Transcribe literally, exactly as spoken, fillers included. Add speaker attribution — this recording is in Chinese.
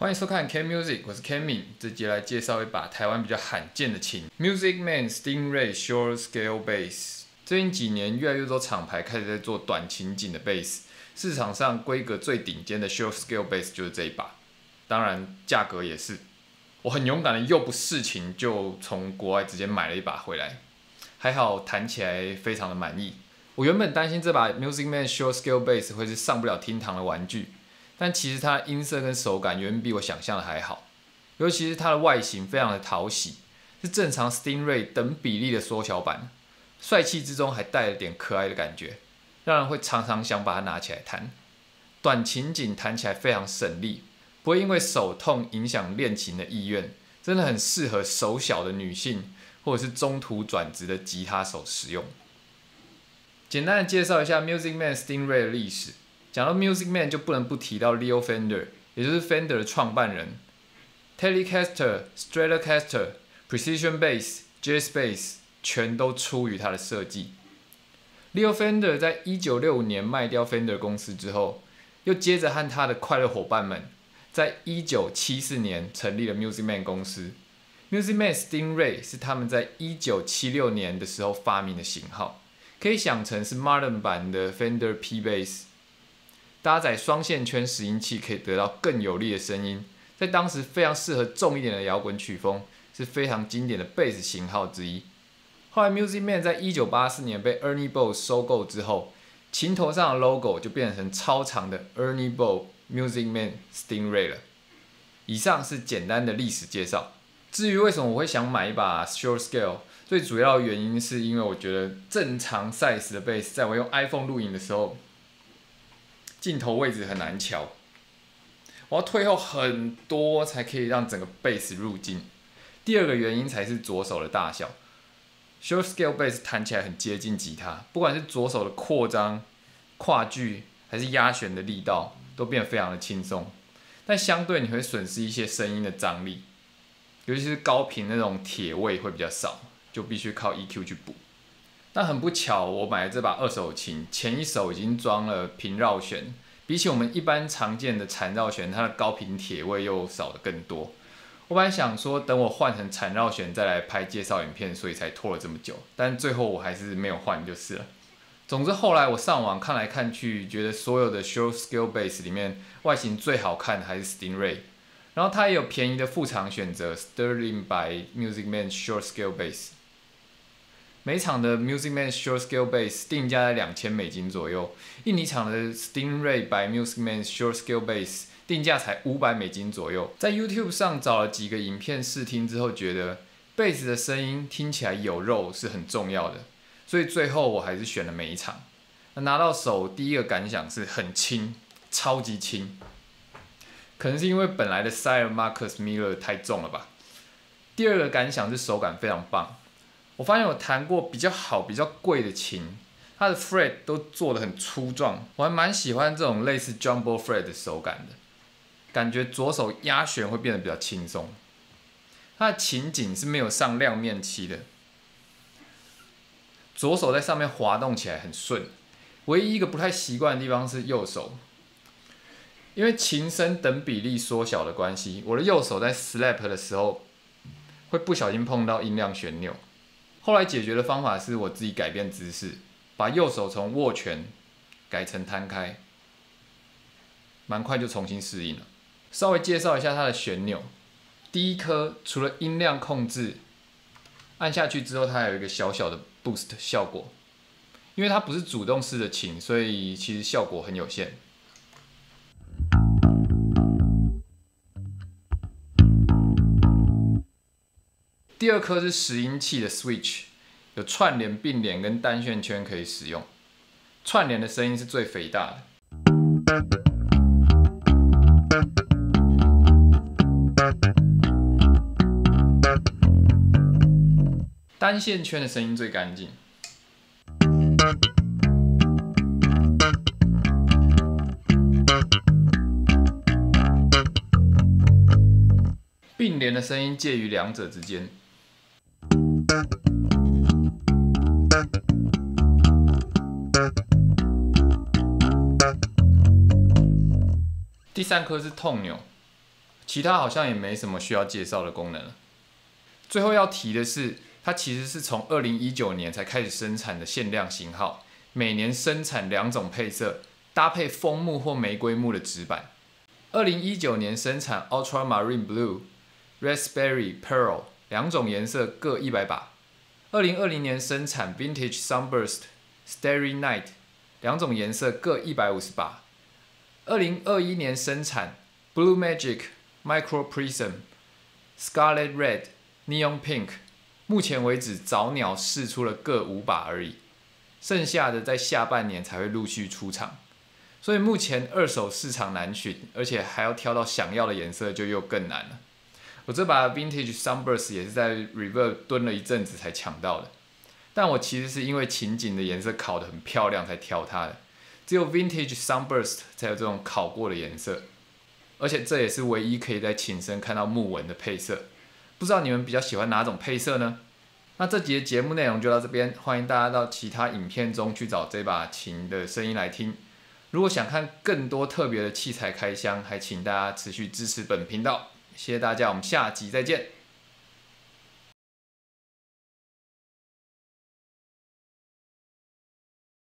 Speaker 1: 欢迎收看 K Music， 我是 Kenny。这集来介绍一把台湾比较罕见的琴 ，Music Man Stingray Short Scale Bass。最近几年，越来越多厂牌开始在做短琴颈的 bass， 市场上规格最顶尖的 Short Scale Bass 就是这一把，当然价格也是。我很勇敢的又不试琴，就从国外直接买了一把回来，还好弹起来非常的满意。我原本担心这把 Music Man Short Scale Bass 会是上不了厅堂的玩具。但其实它的音色跟手感远比我想象的还好，尤其是它的外形非常的讨喜，是正常 Stingray 等比例的缩小版，帅气之中还带了点可爱的感觉，让人会常常想把它拿起来弹。短琴颈弹起来非常省力，不会因为手痛影响练琴的意愿，真的很适合手小的女性或者是中途转职的吉他手使用。简单的介绍一下 Music Man Stingray 的历史。讲到 Music Man 就不能不提到 Leo Fender， 也就是 Fender 的创办人。Telecaster、Stratocaster、Precision Bass、Jazz Bass 全都出于他的设计。Leo Fender 在一九六五年卖掉 Fender 公司之后，又接着和他的快乐伙伴们，在一九七四年成立了 Music Man 公司。Music Man Stingray 是他们在一九七六年的时候发明的型号，可以想成是 Modern 版的 Fender P Bass。搭载双线圈拾音器可以得到更有力的声音，在当时非常适合重一点的摇滚曲风，是非常经典的贝斯型号之一。后来 Music Man 在一九八四年被 Ernie Ball 收购之后，琴头上的 logo 就变成超长的 Ernie Ball Music Man Stingray 了。以上是简单的历史介绍。至于为什么我会想买一把 Short Scale， 最主要的原因是因为我觉得正常 size 的贝斯，在我用 iPhone 录影的时候，镜头位置很难调，我要退后很多才可以让整个贝斯入镜。第二个原因才是左手的大小 ，Short Scale Bass 弹起来很接近吉他，不管是左手的扩张、跨距还是压弦的力道，都变得非常的轻松。但相对你会损失一些声音的张力，尤其是高频那种铁位会比较少，就必须靠 E Q 去补。但很不巧，我买的这把二手琴，前一手已经装了频绕弦，比起我们一般常见的缠绕弦，它的高频铁位又少的更多。我本来想说，等我换成缠绕弦再来拍介绍影片，所以才拖了这么久。但最后我还是没有换就是了。总之后来我上网看来看去，觉得所有的 Short Scale Bass 里面，外形最好看的还是 Stingray。然后它也有便宜的副厂选择 Sterling by Music Man Short Scale Bass。每场的 Music Man Short Scale Bass 定价在两千美金左右，印尼厂的 Stingray by Music Man Short Scale Bass 定价才五百美金左右。在 YouTube 上找了几个影片试听之后，觉得贝斯的声音听起来有肉是很重要的，所以最后我还是选了每一场。拿到手第一个感想是很轻，超级轻，可能是因为本来的 Sire Marcus Miller 太重了吧。第二个感想是手感非常棒。我发现我弹过比较好、比较贵的琴，它的 fret 都做得很粗壮，我还蛮喜欢这种类似 jumbo fret 的手感的，感觉左手压弦会变得比较轻松。它的琴颈是没有上亮面漆的，左手在上面滑动起来很顺。唯一一个不太习惯的地方是右手，因为琴身等比例缩小的关系，我的右手在 slap 的时候会不小心碰到音量旋钮。后来解决的方法是我自己改变姿势，把右手从握拳改成摊开，蛮快就重新适应了。稍微介绍一下它的旋钮，第一颗除了音量控制，按下去之后它还有一个小小的 boost 效果，因为它不是主动式的琴，所以其实效果很有限。第二颗是拾音器的 switch， 有串联、并联跟单线圈可以使用。串联的声音是最肥大的，单线圈的声音最干净。并联的声音介于两者之间。第三颗是痛钮， 其他好像也没什么需要介绍的功能了。最后要提的是，它其实是从二零一九年才开始生产的限量型号，每年生产两种配色，搭配枫木或玫瑰木的纸板。二零一九年生产 Ultramarine Blue、Raspberry Pearl 两种颜色各一百把。二零二零年生产 Vintage Sunburst、Starry Night 两种颜色各一百五十把。二零二一年生产 Blue Magic、Micro Prism、Scarlet Red、Neon Pink， 目前为止早鸟释出了各五把而已，剩下的在下半年才会陆续出厂。所以目前二手市场难寻，而且还要挑到想要的颜色就又更难了。我这把 Vintage Sunburst 也是在 Reverb 蹲了一阵子才抢到的，但我其实是因为琴颈的颜色烤得很漂亮才挑它的，只有 Vintage Sunburst 才有这种烤过的颜色，而且这也是唯一可以在琴身看到木纹的配色。不知道你们比较喜欢哪种配色呢？那这集的节目内容就到这边，欢迎大家到其他影片中去找这把琴的声音来听。如果想看更多特别的器材开箱，还请大家持续支持本频道，谢谢大家，我们下集再见。